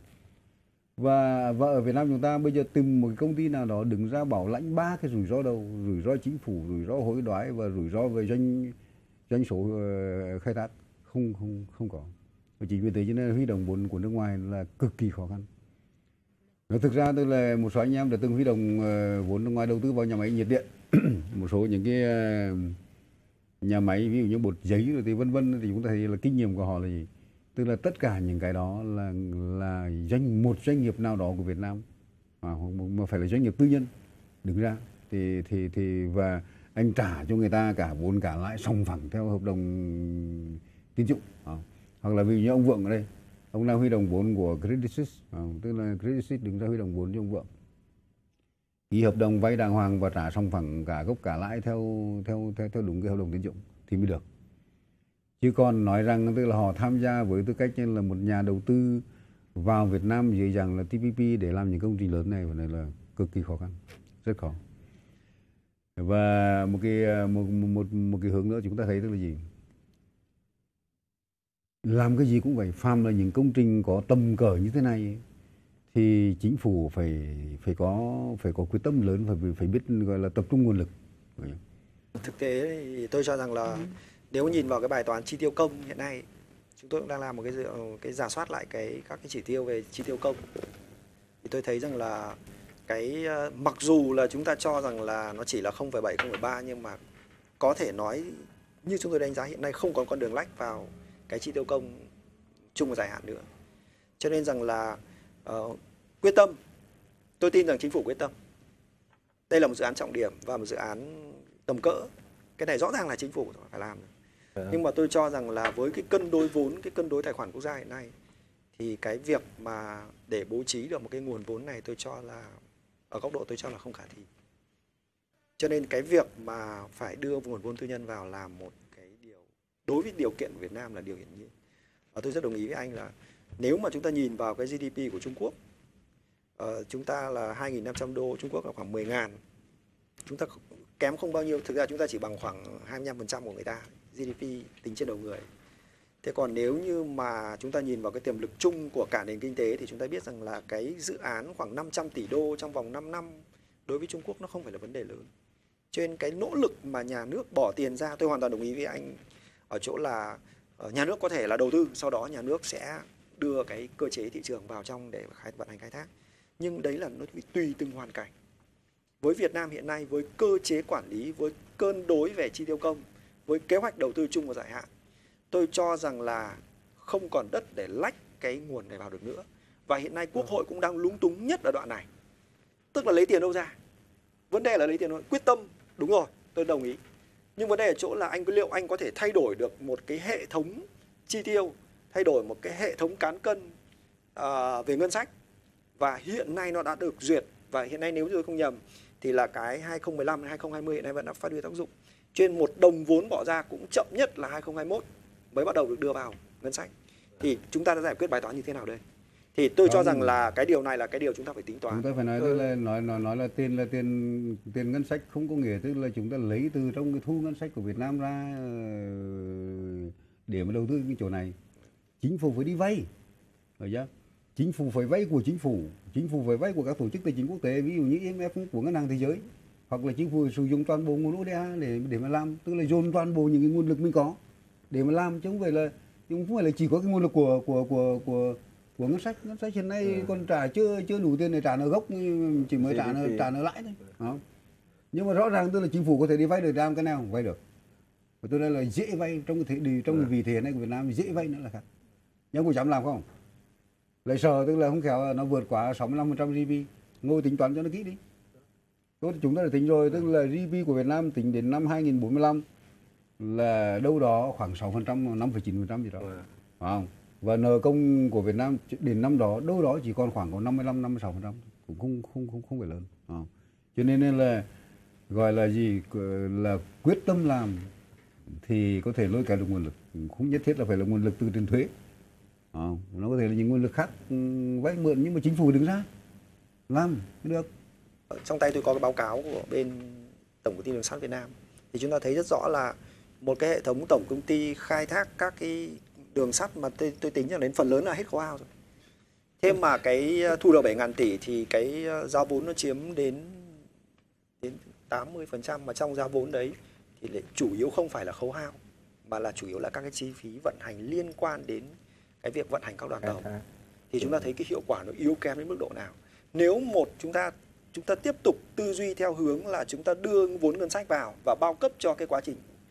Và và ở Việt Nam chúng ta bây giờ tìm một cái công ty nào đó đứng ra bảo lãnh ba cái rủi ro đầu, rủi ro chính phủ, rủi ro hối đoái và rủi ro về doanh doanh số uh, khai thác không không không có. Và chính vì thế cho nên huy động vốn của nước ngoài là cực kỳ khó khăn. Nó thực ra tức là một số anh em đã từng huy động uh, vốn nước ngoài đầu tư vào nhà máy nhiệt điện, một số những cái uh, nhà máy ví dụ như bột giấy rồi thì vân vân, thì chúng ta thấy là kinh nghiệm của họ là gì? Tức là tất cả những cái đó là là doanh một doanh nghiệp nào đó của Việt Nam, à, mà phải là doanh nghiệp tư nhân đứng ra thì thì thì và anh trả cho người ta cả vốn cả lãi sòng phẳng theo hợp đồng tín dụng, à, hoặc là ví dụ như ông Vượng ở đây, ông đang huy động vốn của Credit Suisse, à, tức là Credit Suisse đứng ra huy động vốn cho ông Vượng, ký hợp đồng vay đàng hoàng và trả sòng phẳng cả gốc cả lãi theo theo theo theo đúng cái hợp đồng tín dụng thì mới được. Chứ còn nói rằng tức là họ tham gia với tư cách như là một nhà đầu tư vào Việt Nam dưới dạng là tê pê pê để làm những công trình lớn này, này là cực kỳ khó khăn, rất khó. Và một cái một một một cái hướng nữa chúng ta thấy tức là gì? Làm cái gì cũng vậy, phàm là những công trình có tầm cỡ như thế này thì chính phủ phải phải có phải có quyết tâm lớn, phải phải biết gọi là tập trung nguồn lực. Thực tế thì tôi cho rằng là ừ. nếu nhìn vào cái bài toán chi tiêu công hiện nay, chúng tôi cũng đang làm một cái cái rà soát lại cái các cái chỉ tiêu về chi tiêu công, thì tôi thấy rằng là cái mặc dù là chúng ta cho rằng là nó chỉ là không phẩy bảy, không phẩy ba, nhưng mà có thể nói như chúng tôi đánh giá hiện nay không còn con đường lách vào cái chi tiêu công chung và dài hạn nữa. Cho nên rằng là uh, quyết tâm, tôi tin rằng chính phủ quyết tâm. Đây là một dự án trọng điểm và một dự án tầm cỡ. Cái này rõ ràng là chính phủ phải làm. À. Nhưng mà tôi cho rằng là với cái cân đối vốn, cái cân đối tài khoản quốc gia hiện nay, thì cái việc mà để bố trí được một cái nguồn vốn này tôi cho là ở góc độ tôi cho là không khả thi. Cho nên cái việc mà phải đưa nguồn vốn tư nhân vào là một cái điều đối với điều kiện của Việt Nam là điều hiển nhiên. Và tôi rất đồng ý với anh là nếu mà chúng ta nhìn vào cái giê đê pê của Trung Quốc, uh, chúng ta là hai nghìn năm trăm đô, Trung Quốc là khoảng mười ngàn. Chúng ta kém không bao nhiêu, thực ra chúng ta chỉ bằng khoảng hai mươi lăm phần trăm của người ta, giê đê pê tính trên đầu người. Thế còn nếu như mà chúng ta nhìn vào cái tiềm lực chung của cả nền kinh tế thì chúng ta biết rằng là cái dự án khoảng năm trăm tỷ đô trong vòng năm năm đối với Trung Quốc nó không phải là vấn đề lớn. Cho nên cái nỗ lực mà nhà nước bỏ tiền ra, tôi hoàn toàn đồng ý với anh ở chỗ là nhà nước có thể là đầu tư, sau đó nhà nước sẽ đưa cái cơ chế thị trường vào trong để khai vận hành khai thác. Nhưng đấy là nó tùy từng hoàn cảnh. Với Việt Nam hiện nay, với cơ chế quản lý, với cân đối về chi tiêu công, với kế hoạch đầu tư chung và dài hạn, tôi cho rằng là không còn đất để lách cái nguồn này vào được nữa. Và hiện nay Quốc hội cũng đang lúng túng nhất ở đoạn này. Tức là lấy tiền đâu ra? Vấn đề là lấy tiền đâu? Quyết tâm, đúng rồi, tôi đồng ý. Nhưng vấn đề ở chỗ là anh liệu anh có thể thay đổi được một cái hệ thống chi tiêu, thay đổi một cái hệ thống cán cân uh, về ngân sách. Và hiện nay nó đã được duyệt. Và hiện nay nếu tôi không nhầm thì là cái hai không một lăm, hai không hai không hiện nay vẫn đã phát huy tác dụng. Trên một đồng vốn bỏ ra cũng chậm nhất là hai không hai mốt mới bắt đầu được đưa vào ngân sách. Thì chúng ta đã giải quyết bài toán như thế nào đây? Thì tôi cho rằng là cái điều này là cái điều chúng ta phải tính toán. Chúng ta phải nói tức là nói nói nói là tiền là tiền tiền ngân sách, không có nghĩa tức là chúng ta lấy từ trong cái thu ngân sách của Việt Nam ra để mà đầu tư cái chỗ này. Chính phủ phải đi vay, hiểu chưa? Chính phủ phải vay của chính phủ, chính phủ phải vay của các tổ chức tài chính quốc tế, ví dụ như i em ép của Ngân hàng Thế giới, hoặc là chính phủ sử dụng toàn bộ nguồn ô đê a để để mà làm, tức là dồn toàn bộ những cái nguồn lực mình có để mà làm, chứ không phải là không phải là chỉ có cái nguồn lực của của của của của ngân sách. Ngân sách hiện nay ừ. còn trả chưa chưa đủ tiền để trả nợ gốc, chỉ mới trả nợ trả nợ lãi thôi. Đó. Nhưng mà rõ ràng tức là chính phủ có thể đi vay được, làm cái nào vay được. Và tôi đây là dễ vay trong cái thế trong cái vị thế này của Việt Nam, dễ vay nữa là khác. Nhưng có dám làm không? Lại sợ tức là không khéo nó vượt quá sáu mươi lăm phần trăm giê đê pê. Ngồi tính toán cho nó kỹ đi. Tốt, chúng ta đã tính rồi, tức là giê đê pê của Việt Nam tính đến năm hai nghìn bốn mươi lăm là đâu đó khoảng sáu phần trăm, năm phẩy chín phần trăm gì đó. Ừ. Phải không? Và nợ công của Việt Nam đến năm đó đâu đó chỉ còn khoảng có năm mươi lăm, năm mươi sáu phần trăm, cũng không không không không phải lớn. À. Cho nên là gọi là gì là quyết tâm làm thì có thể lôi kéo được nguồn lực, không nhất thiết là phải là nguồn lực từ tiền thuế. À, nó có thể là những nguồn lực khác vay mượn, nhưng mà chính phủ đứng ra làm được. Trong tay tôi có cái báo cáo của bên Tổng Công ty Đường sắt Việt Nam, thì chúng ta thấy rất rõ là một cái hệ thống tổng công ty khai thác các cái đường sắt mà tôi, tôi tính rằng đến phần lớn là hết khấu hao rồi. Thêm mà cái thu được bảy nghìn tỷ thì cái giao vốn nó chiếm đến đến tám mươi phần trăm, mà trong giao vốn đấy thì lại chủ yếu không phải là khấu hao mà là chủ yếu là các cái chi phí vận hành liên quan đến cái việc vận hành các đoàn tàu. Thì chúng ta thấy cái hiệu quả nó yếu kém đến mức độ nào. Nếu một chúng ta chúng ta tiếp tục tư duy theo hướng là chúng ta đưa vốn ngân sách vào và bao cấp cho cái quá trình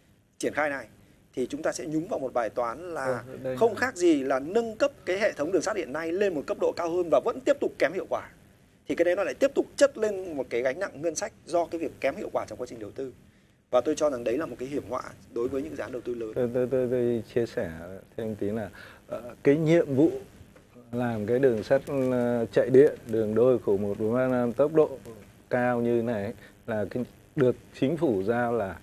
triển khai này thì chúng ta sẽ nhúng vào một bài toán là ừ, không khác gì là nâng cấp cái hệ thống đường sắt hiện nay lên một cấp độ cao hơn và vẫn tiếp tục kém hiệu quả. Thì cái đấy nó lại tiếp tục chất lên một cái gánh nặng ngân sách do cái việc kém hiệu quả trong quá trình đầu tư. Và tôi cho rằng đấy là một cái hiểm họa đối với những dự án đầu tư lớn. Tôi, tôi, tôi, tôi chia sẻ thêm tí là uh, cái nhiệm vụ làm cái đường sắt uh, chạy điện, đường đôi khổ một bốn ba năm tốc độ cao như này là cái được chính phủ giao là,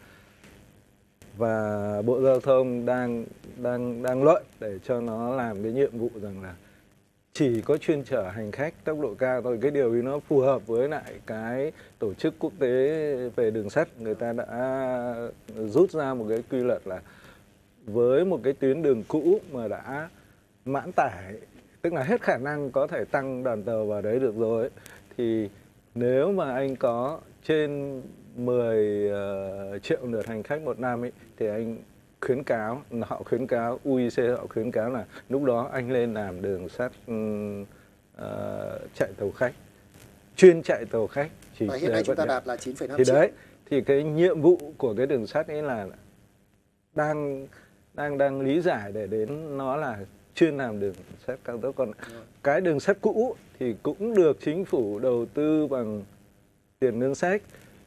và Bộ Giao thông đang đang đang luận để cho nó làm cái nhiệm vụ rằng là chỉ có chuyên chở hành khách tốc độ cao thôi. Cái điều ấy nó phù hợp với lại cái tổ chức quốc tế về đường sắt, người ta đã rút ra một cái quy luật là với một cái tuyến đường cũ mà đã mãn tải, tức là hết khả năng có thể tăng đoàn tàu vào đấy được rồi ấy, thì nếu mà anh có trên mười uh, triệu lượt hành khách một năm ấy, thì anh khuyến cáo, họ khuyến cáo, u i xê họ khuyến cáo là lúc đó anh lên làm đường sắt uh, chạy tàu khách, chuyên chạy tàu khách. Chỉ và hiện nay chúng ta đạt là chín phẩy năm thì triệu. Đấy, thì cái nhiệm vụ của cái đường sắt ấy là đang đang đang lý giải để đến nó là chuyên làm đường sắt cao tốc. Còn ừ. cái đường sắt cũ thì cũng được chính phủ đầu tư bằng tiền ngân sách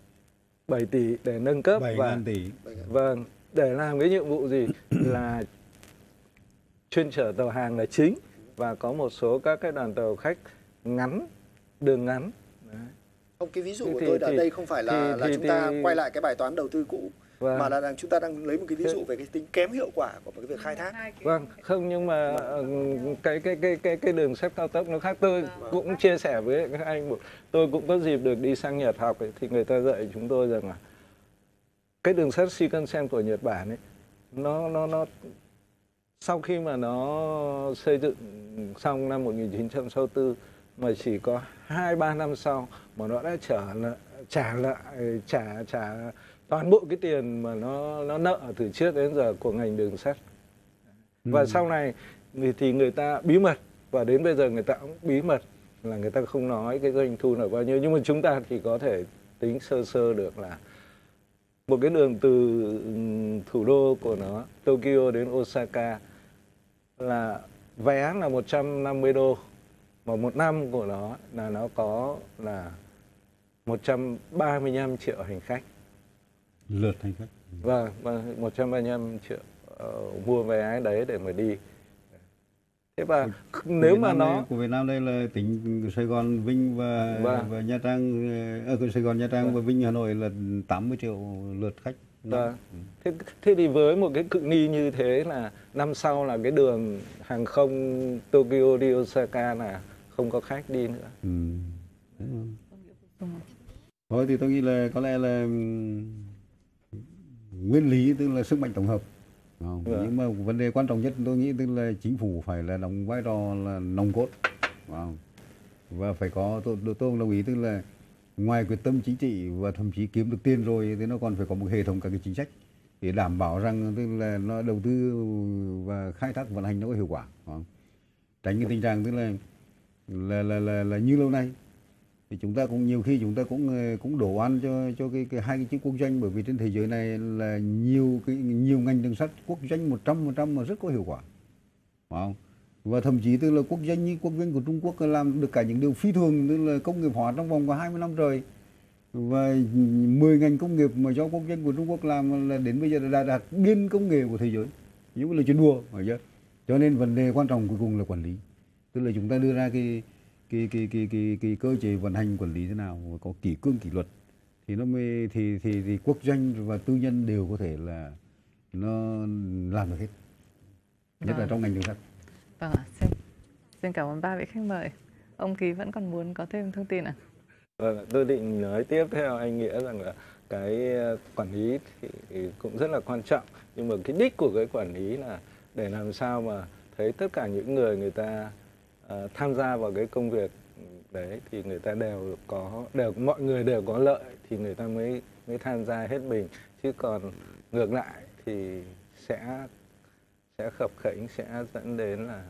bảy tỷ để nâng cấp bảy và tỷ. Vâng, để làm cái nhiệm vụ gì là chuyên chở tàu hàng là chính, và có một số các cái đoàn tàu khách ngắn, đường ngắn. Đấy. Không, cái ví dụ của thì, tôi thì, ở đây không phải là, thì, là thì, chúng ta thì, quay lại cái bài toán đầu tư cũ, vâng. mà là đang chúng ta đang lấy một cái ví dụ về cái tính kém hiệu quả của cái việc khai thác. Vâng, không, nhưng mà cái cái cái cái cái đường sắt cao tốc nó khác. Tôi vâng. cũng chia sẻ với các anh, tôi cũng có dịp được đi sang Nhật học ấy, thì người ta dạy chúng tôi rằng là cái đường sắt Shinkansen của Nhật Bản ấy, nó nó nó sau khi mà nó xây dựng xong năm một nghìn chín trăm sáu mươi tư mà chỉ có hai ba năm sau mà nó đã trở lại, trả lại trả trả toàn bộ cái tiền mà nó nó nợ từ trước đến giờ của ngành đường sắt. Và ừ. sau này thì người ta bí mật, và đến bây giờ người ta cũng bí mật là người ta không nói cái doanh thu là bao nhiêu, nhưng mà chúng ta thì có thể tính sơ sơ được là một cái đường từ thủ đô của nó Tokyo đến Osaka là vé là một trăm năm mươi đô, và một năm của nó là nó có là một trăm ba mươi lăm triệu hành khách. Lượt hành khách. Vâng, vâng, một trăm ba mươi lăm triệu uh, mua vé đấy để mà đi. Thế và của nếu mà nó đây, của Việt Nam đây là tỉnh Sài Gòn, Vinh và vâng. và Nha Trang, ở à, Sài Gòn, Nha Trang vâng. và Vinh, Hà Nội là tám mươi triệu lượt khách. Vâng. Thế, thế thì với một cái cự ly như thế là năm sau là cái đường hàng không Tokyo đi Osaka là không có khách đi nữa. Ừ. Thôi thì tôi nghĩ là có lẽ là nguyên lý tức là sức mạnh tổng hợp. Vâng. Nhưng mà vấn đề quan trọng nhất tôi nghĩ tức là chính phủ phải là đóng vai trò là nòng cốt. Vâng. Và phải có, tôi, tôi đồng ý tức là ngoài quyết tâm chính trị và thậm chí kiếm được tiền rồi thì nó còn phải có một hệ thống các cái chính sách để đảm bảo rằng tức là nó đầu tư và khai thác vận hành nó có hiệu quả. Vâng. Tránh cái tình trạng tức là là, là là là như lâu nay thì chúng ta cũng nhiều khi chúng ta cũng cũng đổ oan cho cho cái, cái hai cái chữ quốc doanh, bởi vì trên thế giới này là nhiều cái nhiều ngành đường sắt quốc doanh một trăm phần trăm mà rất có hiệu quả, phải không? Và thậm chí tức là quốc doanh như quốc doanh của Trung Quốc làm được cả những điều phi thường, tức là công nghiệp hóa trong vòng có hai mươi năm rồi, và mười ngành công nghiệp mà do quốc doanh của Trung Quốc làm là đến bây giờ đã đạt biên công nghệ của thế giới, nhưng là chuyện đùa, phải chưa? Cho nên vấn đề quan trọng cuối cùng là quản lý, tức là chúng ta đưa ra cái cái cái cái cái, cái cơ chế vận hành quản lý thế nào và có kỷ cương kỷ luật thì nó mới thì thì thì quốc doanh và tư nhân đều có thể là nó làm được hết, nhất là trong ngành đường sắt. Vâng ạ, xin, xin cảm ơn ba vị khách mời. Ông Ký vẫn còn muốn có thêm thông tin ạ? À? Vâng, tôi định nói tiếp theo anh Nghĩa rằng là cái quản lý thì cũng rất là quan trọng, nhưng mà cái đích của cái quản lý là để làm sao mà thấy tất cả những người người ta uh, tham gia vào cái công việc đấy thì người ta đều có đều mọi người đều có lợi thì người ta mới mới tham gia hết mình, chứ còn ngược lại thì sẽ sẽ khập khểnh, sẽ dẫn đến là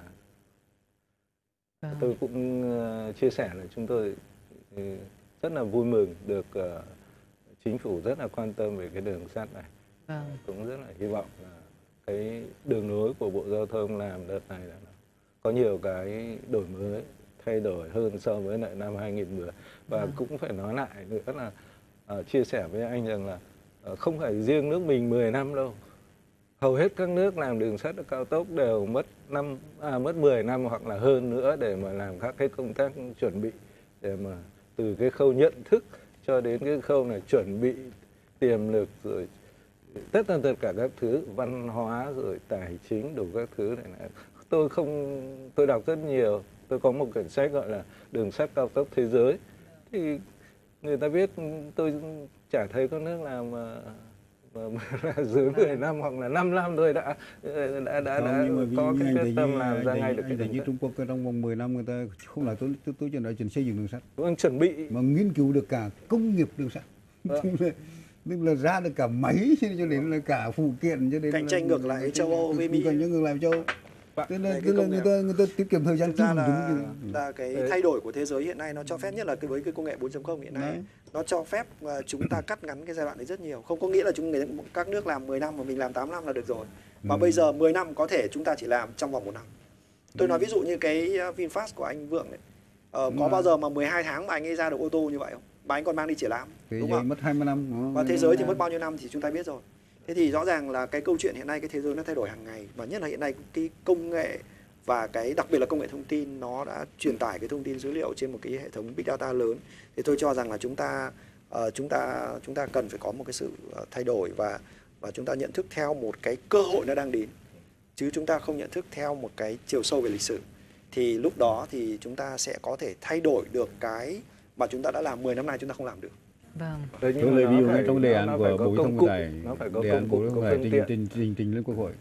à. Tôi cũng uh, chia sẻ là chúng tôi uh, rất là vui mừng được uh, chính phủ rất là quan tâm về cái đường sắt này. Vâng. Cũng rất là hy vọng là cái đường lối của Bộ Giao thông làm đợt này là có nhiều cái đổi mới, thay đổi hơn so với lại năm hai nghìn mười. Và Vâng. cũng phải nói lại nữa là uh, chia sẻ với anh rằng là uh, không phải riêng nước mình mười năm đâu. Hầu hết các nước làm đường sắt cao tốc đều mất năm à, mất mười năm hoặc là hơn nữa để mà làm các cái công tác chuẩn bị, để mà từ cái khâu nhận thức cho đến cái khâu này chuẩn bị tiềm lực, rồi tất cả tất cả các thứ văn hóa rồi tài chính đủ các thứ này, này. Tôi không tôi đọc rất nhiều, tôi có một quyển sách gọi là Đường sắt cao tốc thế giới, thì người ta biết tôi chả thấy có nước nào mà Mà dưới mười năm hoặc là năm năm thôi đã đã đã, Không, đã nhưng mà có vì cái anh quyết thấy tâm như- làm anh ra thấy- ngay được anh cái thấy đường như sắt. Trung Quốc trong vòng mười năm người ta không là tôi tôi tôi chuyện nói chuyện xây dựng đường sắt Vâng, chuẩn bị mà nghiên cứu được cả công nghiệp đường sắt. Vâng. Tức là, tức là ra được cả máy cho đến là cả phụ kiện cho đến Cạnh là- tranh ngược lại với châu Âu với Mỹ. cạnh tranh ngược lại với châu Âu. Vâng. Tức là, Này, cái tức là công người nghệ- ta người ta tiết kiệm thời gian Thực ra chung là, chúng là cái Đấy. thay đổi của thế giới hiện nay nó cho phép, nhất là cái với cái công nghệ bốn chấm không hiện nay, Đấy. nó cho phép uh, chúng ta cắt ngắn cái giai đoạn đấy rất nhiều. Không có nghĩa là chúng các nước làm mười năm mà mình làm tám năm là được rồi. Mà Ừ. bây giờ mười năm có thể chúng ta chỉ làm trong vòng một năm. Tôi nói ví dụ như cái uh, VinFast của anh Vượng ấy, uh, có Mà- bao giờ mà mười hai tháng mà anh ấy ra được ô tô như vậy không? Mà anh còn mang đi triển lãm, Thế đúng giới không? mất hai mươi năm. Đó. Và thế giới thì mất bao nhiêu năm thì chúng ta biết rồi. Thế thì rõ ràng là cái câu chuyện hiện nay cái thế giới nó thay đổi hàng ngày, và nhất là hiện nay cái công nghệ và cái đặc biệt là công nghệ thông tin nó đã truyền tải cái thông tin dữ liệu trên một cái hệ thống big data lớn. Thì tôi cho rằng là chúng ta uh, chúng ta chúng ta cần phải có một cái sự uh, thay đổi, và và chúng ta nhận thức theo một cái cơ hội nó đang đến, chứ chúng ta không nhận thức theo một cái chiều sâu về lịch sử. Thì lúc đó thì chúng ta sẽ có thể thay đổi được cái mà chúng ta đã làm mười năm nay chúng ta không làm được. Vâng. Đấy, nhưng Tôi mà lấy nó ví dụ phải- ngay trong đề nó- án nó của phải có Bộ Giao công thông cụ, Vận tải, nó phải có đề công án cụ, Bộ Giao có thông Vận tải phương trình tiện. trình trình trình lên Quốc hội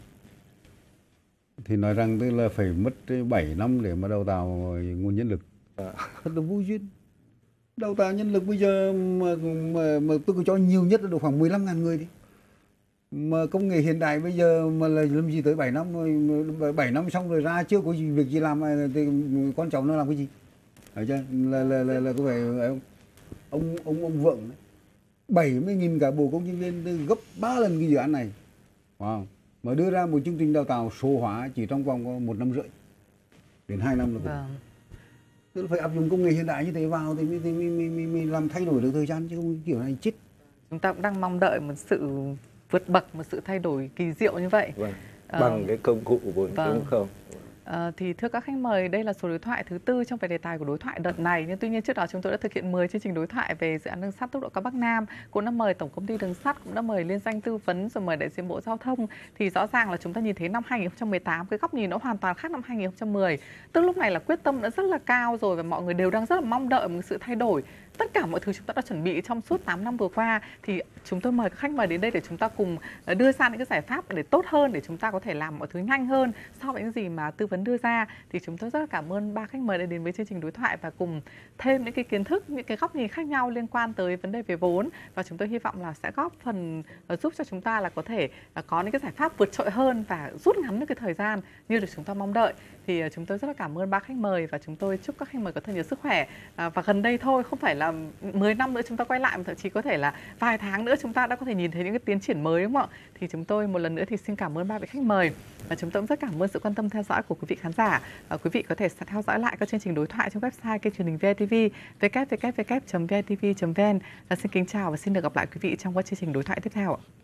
thì nói rằng tức là phải mất bảy năm để mà đào tạo nguồn nhân lực. À. Thật là vô duyên. Đào tạo nhân lực bây giờ mà mà, mà tôi cứ cho nhiều nhất là được khoảng mười lăm nghìn người đi. Mà công nghệ hiện đại bây giờ mà là làm gì tới bảy năm rồi, bảy năm xong rồi ra chưa có gì việc gì làm thì con cháu nó làm cái gì? Thấy chưa? Là là là, là có phải ông ông ông, ông Vượng đấy. bảy mươi nghìn cả bộ công nhân viên gấp ba lần cái dự án này. Wow. Mà đưa ra một chương trình đào tạo số hóa chỉ trong vòng có một năm rưỡi đến hai năm là cũng. Vâng. Tức là phải áp dụng công nghệ hiện đại như thế vào thì mới, thì mới, mới, mới, mới làm thay đổi được thời gian, chứ không kiểu này chết. Chúng ta cũng đang mong đợi một sự vượt bậc, một sự thay đổi kỳ diệu như vậy. Vâng. Ờ, Bằng cái công cụ bốn chấm không. Vâng. À, thì thưa các khách mời, đây là số đối thoại thứ tư trong về đề tài của đối thoại đợt này. Nhưng tuy nhiên trước đó chúng tôi đã thực hiện mười chương trình đối thoại về dự án đường sắt tốc độ cao Bắc Nam, cũng đã mời Tổng Công ty Đường sắt, cũng đã mời liên danh tư vấn, rồi mời đại diện Bộ Giao thông. Thì rõ ràng là chúng ta nhìn thấy năm hai nghìn không trăm mười tám cái góc nhìn nó hoàn toàn khác năm hai nghìn không trăm mười. Tức lúc này là quyết tâm đã rất là cao rồi, và mọi người đều đang rất là mong đợi một sự thay đổi. Tất cả mọi thứ chúng ta đã chuẩn bị trong suốt tám năm vừa qua, thì chúng tôi mời các khách mời đến đây để chúng ta cùng đưa ra những cái giải pháp để tốt hơn, để chúng ta có thể làm mọi thứ nhanh hơn so với những gì mà tư vấn đưa ra. Thì chúng tôi rất là cảm ơn ba khách mời đã đến với chương trình đối thoại và cùng thêm những cái kiến thức, những cái góc nhìn khác nhau liên quan tới vấn đề về vốn, và chúng tôi hy vọng là sẽ góp phần giúp cho chúng ta là có thể có những cái giải pháp vượt trội hơn và rút ngắn được cái thời gian như được chúng ta mong đợi. Thì chúng tôi rất là cảm ơn ba khách mời, và chúng tôi chúc các khách mời có thật nhiều sức khỏe. À, và gần đây thôi, không phải là mười năm nữa chúng ta quay lại, mà thậm chí có thể là vài tháng nữa chúng ta đã có thể nhìn thấy những cái tiến triển mới, đúng không ạ? Thì chúng tôi một lần nữa thì xin cảm ơn ba vị khách mời, và chúng tôi cũng rất cảm ơn sự quan tâm theo dõi của quý vị khán giả. À, quý vị có thể theo dõi lại các chương trình đối thoại trong website kênh truyền hình vê i tê vê w w w chấm v i tv chấm vn. Và xin kính chào và xin được gặp lại quý vị trong các chương trình đối thoại tiếp theo ạ.